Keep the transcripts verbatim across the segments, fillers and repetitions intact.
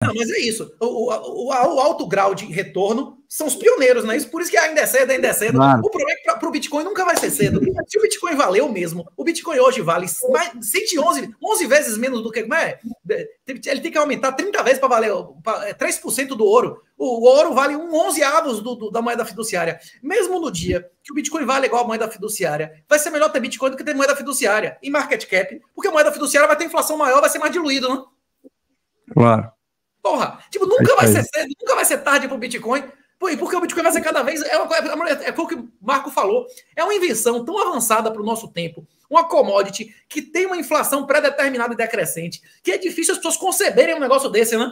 Não, mas é isso. O, o, o, o alto grau de retorno são os pioneiros, não é isso? Por isso que ainda é cedo, ainda é cedo. Claro. O problema é que para o Bitcoin nunca vai ser cedo. Se o Bitcoin valeu mesmo, o Bitcoin hoje vale mais cento e onze, onze vezes menos do que... Como é? Ele tem que aumentar trinta vezes para valer três por cento do ouro. O, o ouro vale um onze avos do, do, da moeda fiduciária. Mesmo no dia que o Bitcoin vale igual a moeda fiduciária, vai ser melhor ter Bitcoin do que ter moeda fiduciária em market cap, porque a moeda fiduciária vai ter inflação maior, vai ser mais diluído, não? Claro. Porra, tipo, nunca vai ser cedo, nunca vai ser tarde para o Bitcoin, porque o Bitcoin vai ser cada vez... É, uma, é, é o que o Marco falou, é uma invenção tão avançada para o nosso tempo, uma commodity que tem uma inflação pré-determinada e decrescente, que é difícil as pessoas conceberem um negócio desse, né?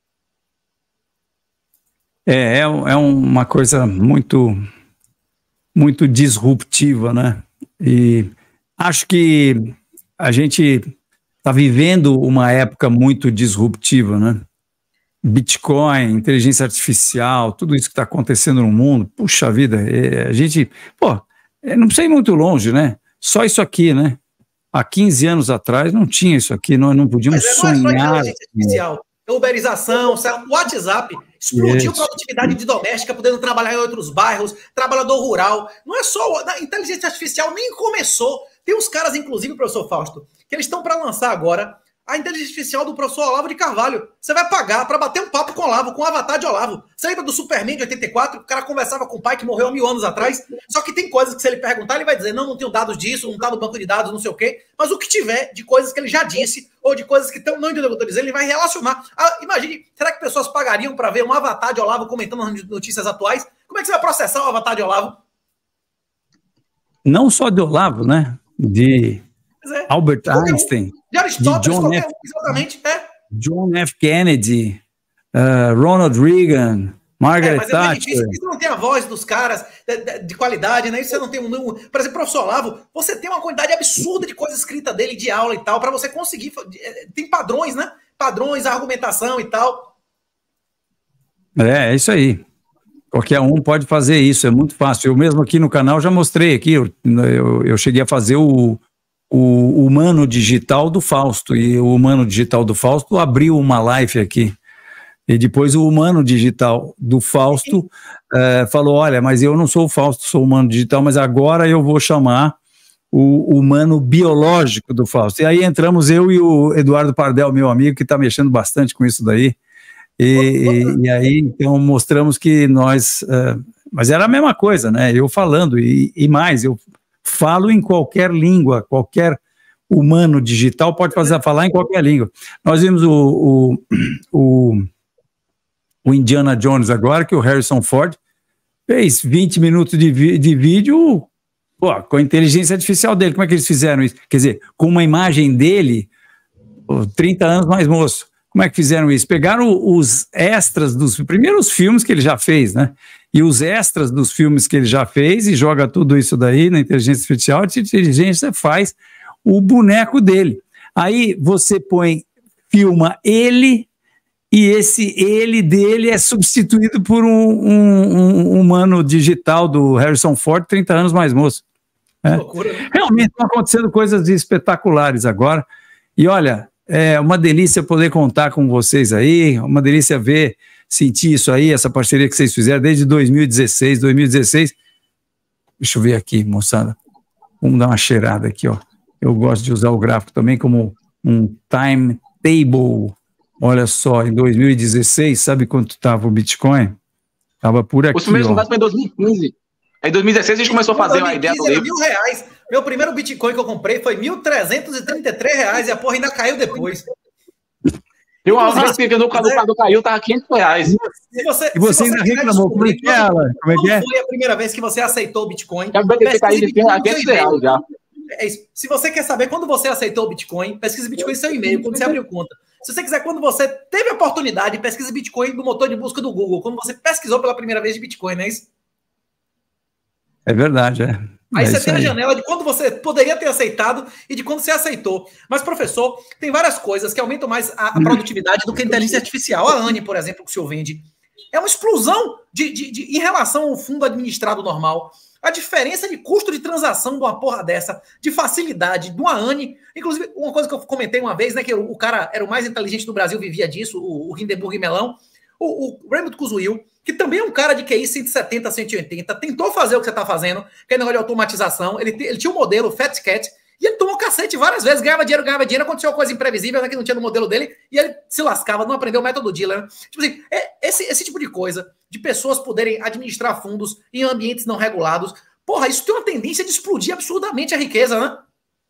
É, é, é uma coisa muito, muito disruptiva, né? E acho que a gente está vivendo uma época muito disruptiva, né? Bitcoin, inteligência artificial, tudo isso que está acontecendo no mundo, puxa vida, é, a gente, pô, é, não precisa ir muito longe, né? Só isso aqui, né? Há quinze anos atrás não tinha isso aqui, nós não podíamos Mas sonhar. Não é só inteligência artificial, uberização, o WhatsApp explodiu isso. Produtividade de doméstica, podendo trabalhar em outros bairros, trabalhador rural. Não é só a inteligência artificial, nem começou. Tem uns caras, inclusive, professor Fausto, que eles estão para lançar agora a inteligência artificial do professor Olavo de Carvalho. Você vai pagar para bater um papo com o Olavo, com o avatar de Olavo. Você lembra do Superman de oitenta e quatro? O cara conversava com o pai que morreu há mil anos atrás. Só que tem coisas que se ele perguntar, ele vai dizer, não, não tenho dados disso, não está no banco de dados, não sei o quê. Mas o que tiver de coisas que ele já disse, ou de coisas que estão, não entendeu o que eu estou dizendo, ele vai relacionar. Ah, imagine, será que pessoas pagariam para ver um avatar de Olavo comentando as notícias atuais? Como é que você vai processar o avatar de Olavo? Não só de Olavo, né? De é. Albert Einstein. De Aristóteles, de John F. Um, exatamente, é. John F. Kennedy, uh, Ronald Reagan, Margaret é, mas Thatcher. É difícil, você não tem a voz dos caras de, de, de qualidade, né? Você não tem um... Por exemplo, o professor Olavo, você tem uma quantidade absurda de coisa escrita dele, de aula e tal, para você conseguir... Tem padrões, né? Padrões, argumentação e tal. É, é isso aí. Qualquer um pode fazer isso, é muito fácil. Eu mesmo aqui no canal já mostrei aqui, eu, eu, eu cheguei a fazer o... o Humano Digital do Fausto, e o Humano Digital do Fausto abriu uma live aqui, e depois o Humano Digital do Fausto é, falou, olha, mas eu não sou o Fausto, sou o Humano Digital, mas agora eu vou chamar o Humano Biológico do Fausto. E aí entramos eu e o Eduardo Pardel, meu amigo, que está mexendo bastante com isso daí, e, e, e aí então mostramos que nós, é, mas era a mesma coisa, né, eu falando, e, e mais, eu falo em qualquer língua, qualquer humano digital pode fazer falar em qualquer língua. Nós vimos o, o, o, o Indiana Jones agora, que o Harrison Ford fez vinte minutos de, vi, de vídeo pô, com a inteligência artificial dele. Como é que eles fizeram isso? Quer dizer, com uma imagem dele, trinta anos mais moço. Como é que fizeram isso? Pegaram os extras dos primeiros filmes que ele já fez, né? E os extras dos filmes que ele já fez e joga tudo isso daí na inteligência artificial, a inteligência faz o boneco dele. Aí você põe, filma ele, e esse ele dele é substituído por um, um, um humano digital do Harrison Ford, trinta anos mais moço. É. Loucura, né? Realmente estão acontecendo coisas espetaculares agora. E olha, é uma delícia poder contar com vocês aí, uma delícia ver, sentir isso aí, essa parceria que vocês fizeram desde dois mil e dezesseis, dois mil e dezesseis. Deixa eu ver aqui, moçada. Vamos dar uma cheirada aqui, ó. Eu gosto de usar o gráfico também como um timetable. Olha só, em dois mil e dezesseis, sabe quanto estava o Bitcoin? Estava por aqui, os primeiros ó. lugares foi em dois mil e quinze. Aí em dois mil e dezesseis a gente começou a fazer uma ideia do livro. Mil reais. Meu primeiro Bitcoin que eu comprei foi mil trezentos e trinta e três reais e a porra ainda caiu depois. E uma vez que no caso caiu, tava quinhentos reais. Se você, e você ainda reclamou, como é que é, Alan? Como é que é? Foi a primeira vez que você aceitou o Bitcoin? Já vai ter caído quinhentos reais já. É isso. Se você quer saber quando você aceitou o Bitcoin, pesquise Bitcoin em seu e-mail, quando você abriu conta. Se você quiser, quando você teve a oportunidade, pesquise Bitcoin no motor de busca do Google, quando você pesquisou pela primeira vez de Bitcoin, não é isso? É verdade, é. Aí é você tem aí. a janela de quando você poderia ter aceitado e de quando você aceitou. Mas, professor, tem várias coisas que aumentam mais a, a produtividade do que a inteligência artificial. A Anne, por exemplo, que o senhor vende, é uma explosão de, de, de, em relação ao fundo administrado normal. A diferença de custo de transação de uma porra dessa, de facilidade, de uma A N. Inclusive, uma coisa que eu comentei uma vez, né, que o, o cara era o mais inteligente do Brasil, vivia disso, o, o Hindenburg Melão, o, o Raymond Kuzuil, que também é um cara de Q I cento e setenta, cento e oitenta, tentou fazer o que você está fazendo, que é negócio de automatização, ele, ele tinha um modelo, o Fat Cat, e ele tomou cacete várias vezes, ganhava dinheiro, ganhava dinheiro, aconteceu uma coisa imprevisível, né, que não tinha no modelo dele, e ele se lascava, não aprendeu o método Diller. Né? Tipo assim, é esse, esse tipo de coisa, de pessoas poderem administrar fundos em ambientes não regulados, porra, isso tem uma tendência de explodir absurdamente a riqueza, né?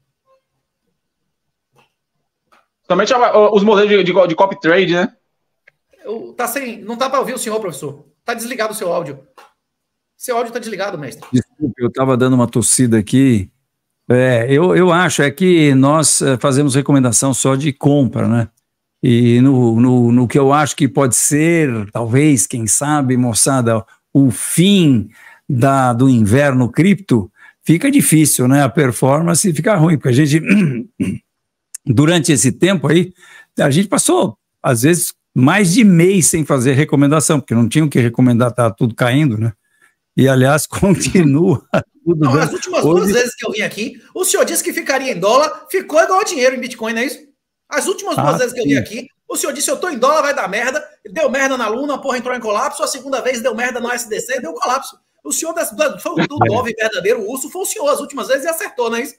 Somente os modelos de, de, de copy trade, né? Eu, tá sem, não tá para ouvir o senhor, professor. Tá desligado o seu áudio. Seu áudio tá desligado, mestre. Desculpe, eu estava dando uma tossida aqui. É, eu, eu acho é que nós fazemos recomendação só de compra, né? E no, no, no que eu acho que pode ser, talvez, quem sabe, moçada, o fim da, do inverno cripto, fica difícil, né? A performance fica ruim, porque a gente, durante esse tempo aí, a gente passou, às vezes, mais de mês sem fazer recomendação, porque não tinha o que recomendar, tá tudo caindo, né? E, aliás, continua tudo. Não, as últimas Hoje... duas vezes que eu vim aqui, o senhor disse que ficaria em dólar, ficou igual dinheiro em Bitcoin, não é isso? As últimas duas ah, vezes que eu vim aqui, o senhor disse, eu tô em dólar, vai dar merda, deu merda na Luna, a porra entrou em colapso, a segunda vez deu merda no S D C, deu colapso. O senhor foi do Dove verdadeiro, o urso foi o senhor as últimas vezes e acertou, não é isso?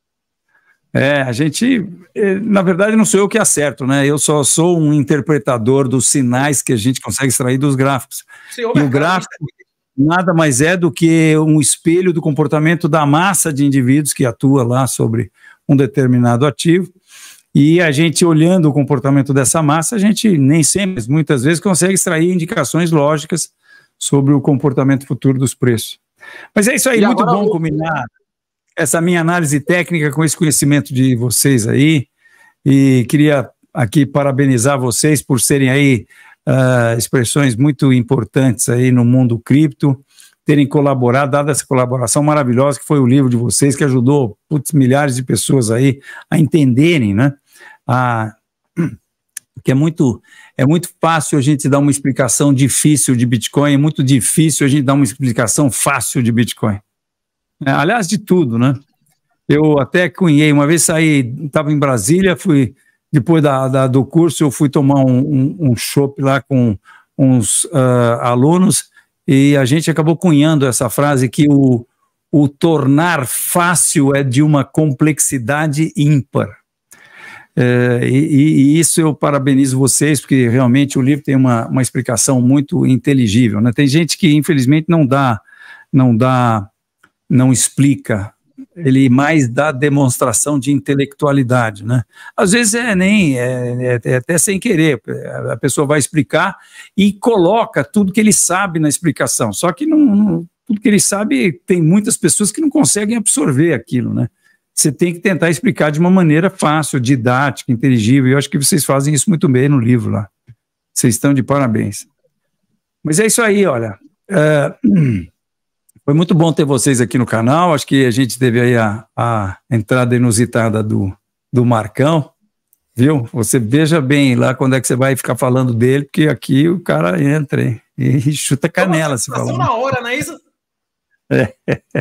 É, a gente, na verdade, não sou eu que acerto, né? Eu só sou um interpretador dos sinais que a gente consegue extrair dos gráficos. Senhor, e o gráfico nada mais é do que um espelho do comportamento da massa de indivíduos que atua lá sobre um determinado ativo. E a gente, olhando o comportamento dessa massa, a gente nem sempre, mas muitas vezes, consegue extrair indicações lógicas sobre o comportamento futuro dos preços. Mas é isso aí, e muito bom eu... combinar essa minha análise técnica com esse conhecimento de vocês aí, e queria aqui parabenizar vocês por serem aí uh, expressões muito importantes aí no mundo cripto, terem colaborado, dado essa colaboração maravilhosa que foi o livro de vocês, que ajudou putz, milhares de pessoas aí a entenderem, né, a... que é muito, é muito fácil a gente dar uma explicação difícil de Bitcoin, é muito difícil a gente dar uma explicação fácil de Bitcoin. É, aliás, de tudo, né? Eu até cunhei, uma vez saí, estava em Brasília, fui, depois da, da, do curso, eu fui tomar um, um, um chopp lá com uns uh, alunos, e a gente acabou cunhando essa frase que o, o tornar fácil é de uma complexidade ímpar. É, e, e isso eu parabenizo vocês, porque realmente o livro tem uma, uma explicação muito inteligível, né? Tem gente que infelizmente não dá, não dá, não explica, ele mais dá demonstração de intelectualidade, né? Às vezes é nem, é, é, é até sem querer, a pessoa vai explicar e coloca tudo que ele sabe na explicação, só que não, não, tudo que ele sabe, tem muitas pessoas que não conseguem absorver aquilo, né? Você tem que tentar explicar de uma maneira fácil, didática, inteligível, e eu acho que vocês fazem isso muito bem no livro lá. Vocês estão de parabéns. Mas é isso aí, olha. É, foi muito bom ter vocês aqui no canal, acho que a gente teve aí a, a entrada inusitada do, do Marcão, viu? Você veja bem lá quando é que você vai ficar falando dele, porque aqui o cara entra hein, e chuta canela. Se falar. Na hora, não é isso? É.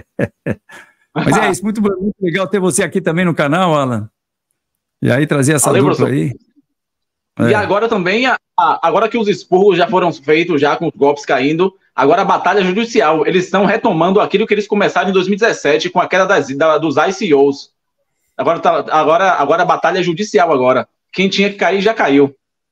Mas é isso, muito, muito legal ter você aqui também no canal, Alan. E aí trazer essa Valeu, dupla aí. E é. agora também, a, a, agora que os expurgos já foram feitos, já com os golpes caindo, agora a batalha judicial. Eles estão retomando aquilo que eles começaram em dois mil e dezessete com a queda das, da, dos I C Os. Agora, tá, agora, agora a batalha judicial agora. Quem tinha que cair já caiu.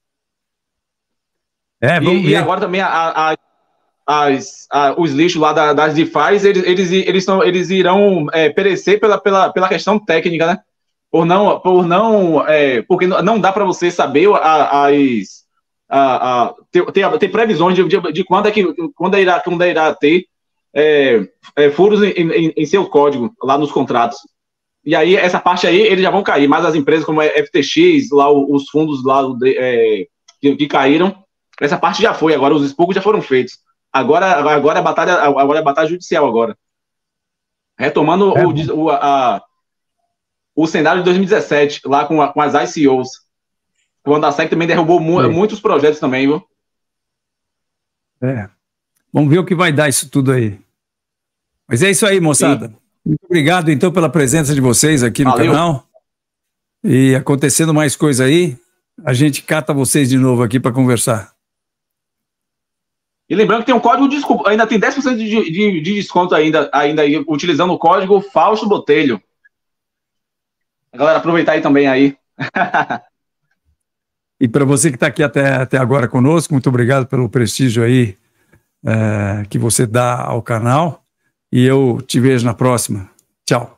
É, vamos e, ver. E agora também a... a As, a, os lixos lá da, das DeFi, eles, eles, eles, são, eles irão é, perecer pela, pela, pela questão técnica, né? Por não, por não, é, porque não dá para você saber a, as, a, a, ter, ter, ter previsões de, de, de quando é que quando irá, quando irá ter é, é, furos em, em, em seu código lá nos contratos. E aí essa parte aí eles já vão cair, mas as empresas como a F T X, lá os fundos lá é, que, que caíram, essa parte já foi. Agora os expurgos já foram feitos. Agora, agora, a batalha, agora a batalha judicial agora. Retomando é. o, o, a, o cenário de dois mil e dezessete, lá com, a, com as I C Os. Quando a S E C também derrubou mu é. muitos projetos também, viu? É. Vamos ver o que vai dar isso tudo aí. Mas é isso aí, moçada. Sim. Muito obrigado, então, pela presença de vocês aqui no Valeu. Canal. E acontecendo mais coisa aí, a gente cata vocês de novo aqui para conversar. E lembrando que tem um código de desconto, ainda tem dez por cento de, de, de desconto ainda, ainda aí, utilizando o código Fausto Botelho. A galera, aproveitar aí também aí. E para você que está aqui até, até agora conosco, muito obrigado pelo prestígio aí é, que você dá ao canal. E eu te vejo na próxima. Tchau.